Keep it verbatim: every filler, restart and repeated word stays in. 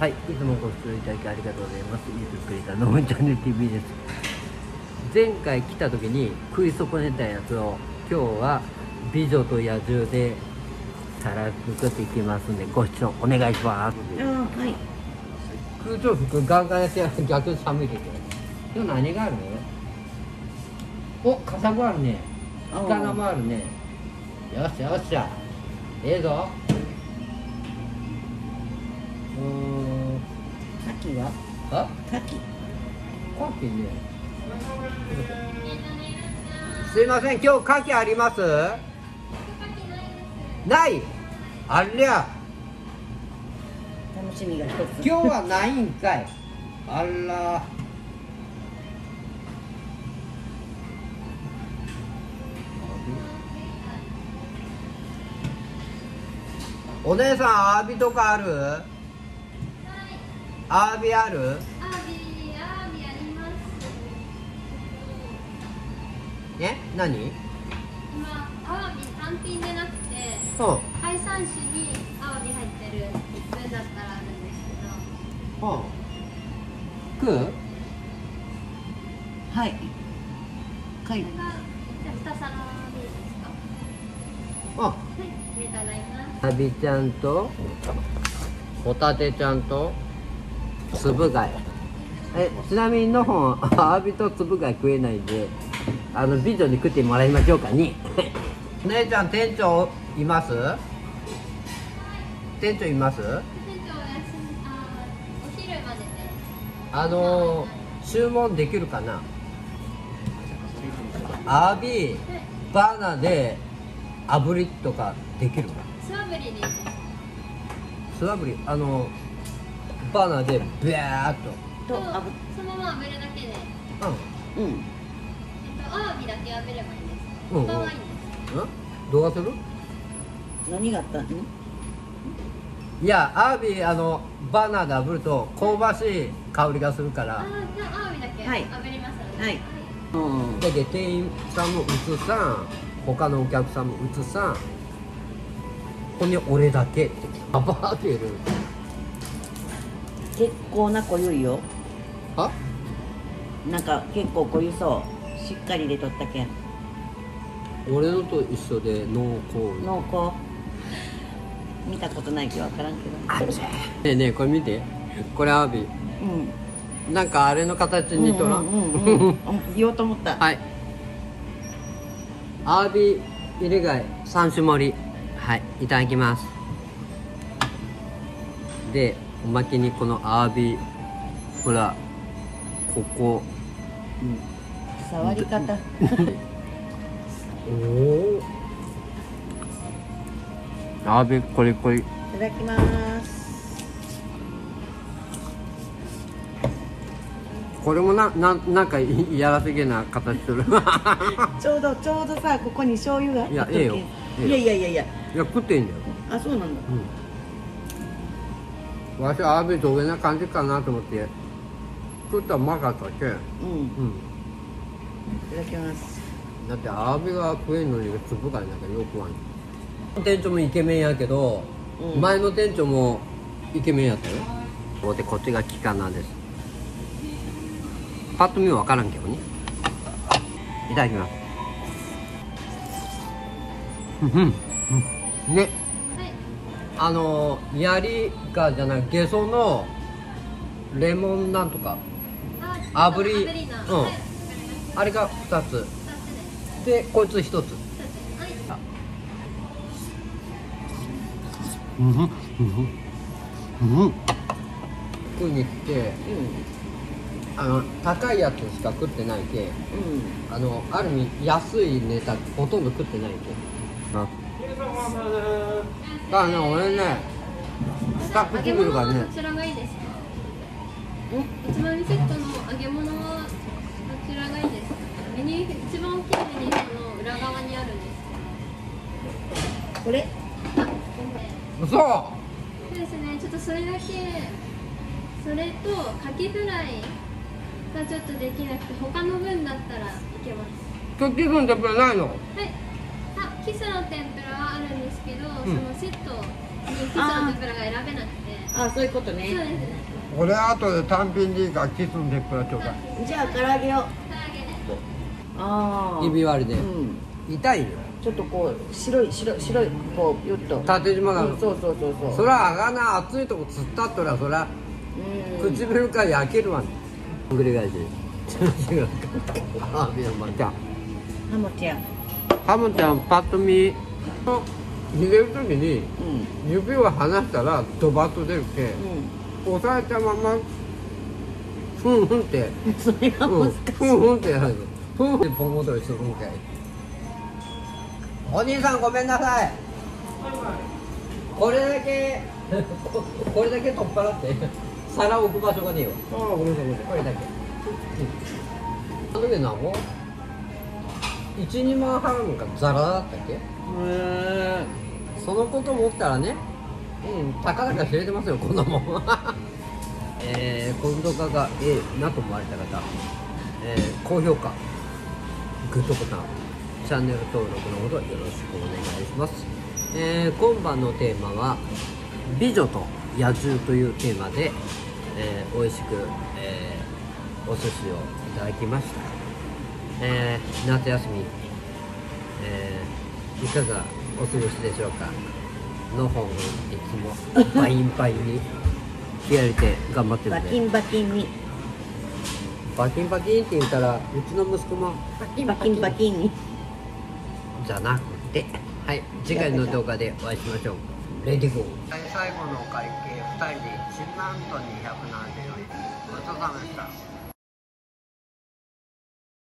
はい、いつもご視聴いただきありがとうございます。YouTube クリエイターのむチャンネル ティーブイ です。前回来た時に食い損ねたやつを今日は美女と野獣で皿作っていきますんで、ご視聴お願いします。 あ、はい。 空調服ガンガンやって逆に寒いけど。今日何があるの？お、カサゴあるね。イカナもあるね。よっしゃよっしゃ。ええぞ。うーん。 牡蠣は？ あ？ 牡蠣。 牡蠣ね。すいません、今日牡蠣あります？ない。ありゃ。 楽しみが一つ。 今日はないんかい。あら。お姉さん、アワビとかある？はい、アワビある？アワビ、アワビあります。え、何？ 今、アワビ単品でなくて、 うん、 海産種にアワビ入ってる分だったらあるんですけど。 うん、食う？ はい。はい。 これが、じゃあ二皿でいいですか？ あ、 はい、ありがとうございます。 アワビちゃんとホタテちゃんとつぶ貝。え、ちなみにのほんアワビとつぶ貝食えないんで、あの美女に食ってもらいましょうかに。お姉ちゃん、店長います？店長います？ 店長お休み、あ、お昼までで。 あのー、注文できるかな？アワビバーナーで炙りとかできるか？ 素炙りでいいです。 素炙り、あのバーナーでビャーっと。 と、そのまま炙るだけで。 うん。 うん。 えっと、アワビだけ炙ればいいです。 うんうん。 他はいいんです。 うん？どうする？ 何があったの？ いや、アワビ、あのバーナーで炙ると香ばしい香りがするかあら。 あ、じゃあアワビだけはい炙りますので。 はい。うん。 だけど店員さんも映さん、他のお客さんも映さん、ここに俺だけってアバーってる。 結構な濃ゆいよ。 あ？ なんか結構濃ゆそう。しっかりでとったけん。 俺のと一緒で濃厚。 濃厚。見たことないけどわからんけど。 あっち。ねえねえ、これ見て。これアワビ。 うん。 なんかあれの形に似とらん。 うんうんうんうん。言おうと思った。 はい。アワビ入れ貝三種盛り。はい、いただきます。で、おまけにこのアワビ、ほら、ここ。 うん。触り方。 おお。アワビコリコリ。 いただきます。 これもな、な、なんかいやらしげな形する。 ちょうどちょうどさ、ここに醤油が。 いや、ええよ。 いやいやいやいや。 いや、食っていいんだよ。 あ、そうなんだ。 うん。わしはアワビどげな感じかなと思って食ったらうまかったっけ。うん。 うん。いただきます。 だってアワビが食えんのにつぶ貝なんかよくわん。店長もイケメンやけど、うん、前の店長もイケメンやったよ。こうでこっちが期間なんです。パッと見は分からんけどね。いただきます。うんうんうん。ね。はい、あのヤリガじゃない、ゲソのレモンなんとか炙り、うん、はい、あれがふたつで、こいつひとつ。うんうんうんうん。食いに来て、うん、あの高いやつしか食ってないけ、うん、あのある意味安いネタほとんど食ってないけ。あ、だからね、俺ね、スタッフ作るからね。 こちらがいいですか？おつまみセットの揚げ物はどちらがいいですか？メニュー、一番大きいメニューの裏側にあるんですけど。これ？ そう。 そうですね。ちょっとそれだけ、それとカキフライがちょっとできなくて、他の分だったらいけます。 カキ分天ぷらないの？ はい。あ、キスの天ぷらはあるんですけど、うん、そのセットにキスの天ぷらが選べなくて。 あ、そういうことそうね。 ですね。 これ後で単品でいいからキスの天ぷらちょうだい。 じゃあ唐揚げを。 唐揚げね。 ああ。 ひび割りで、 うん。 痛いよ。 ちょっとこう白い白い白いこうピュッと。 縦縞が、 うん、そうそうそうそう。 そらあがな熱いとこ突っ立ったらそらうん。 唇から焼けるわね。繰り返し。違うか。あ、みやまちゃん。 ハモちゃん。 ハムちゃんパッと見逃げるときにうん。 指を離したらドバッと出るけ、 う押さえたままふんふんってん。それがうん難しい。 ふんふんってやるふんふんってポン踊りするんかい。お兄さんごめんなさい。これだけここれだけ取っ払って皿置く場所がねえよ。ああ、ごめんなさいごめんなさい。これだけ。あの時何もいち、にまん払うのかザラだったっけ。 へえ。 そのこと思ったらね、うん、たかだか知れてますよ、こんなもん。えー、この動画がええなと思われた方、えー、高評価、グッドボタン、チャンネル登録のほどよろしくお願いします。えー、今晩のテーマは美女と野獣というテーマで、えー、美味しく、えー、お寿司をいただきました。えー、夏休み、えー、いかがお過ごしでしょうか。のほんいつもバインバインに気合入れて頑張ってるんで、 バキンバキンに。 バキンバキンって言ったらうちの息子もバキンバキンバキンに。 じゃなくて、はい、次回の動画でお会いしましょう。レディーゴー。最後のお会計ふたりでいちまんとにひゃくななじゅうよんえん。ごちそうさまでした。